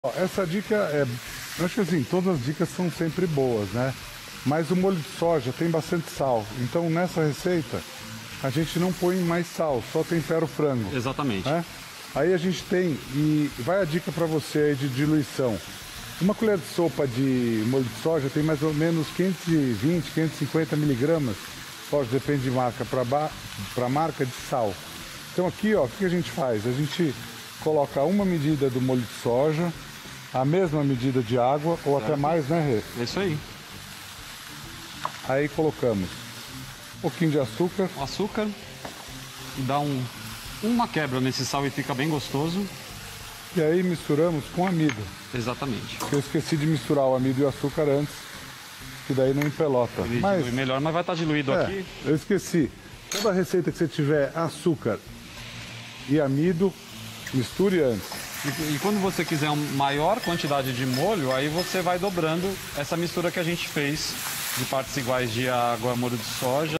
Ó, essa dica eu acho que assim, todas as dicas são sempre boas, né? Mas o molho de soja tem bastante sal. Então nessa receita a gente não põe mais sal, só tempera o frango. Exatamente. Né? Aí a gente tem, e vai a dica para você aí de diluição. Uma colher de sopa de molho de soja tem mais ou menos 520, 550 miligramas, pode, depende de marca, para marca de sal. Então aqui, ó, o que a gente faz? A gente coloca uma medida do molho de soja, a mesma medida de água, ou até mais, né, Rê? É isso aí. Aí colocamos um pouquinho de açúcar. O açúcar dá uma quebra nesse sal e fica bem gostoso. E aí misturamos com amido. Exatamente. Eu esqueci de misturar o amido e o açúcar antes, que daí não empelota. Ele Mas dilui melhor, mas vai estar diluído aqui. eu esqueci. Toda receita que você tiver açúcar e amido, misture antes. E quando você quiser uma maior quantidade de molho, aí você vai dobrando essa mistura que a gente fez de partes iguais de água, molho de soja.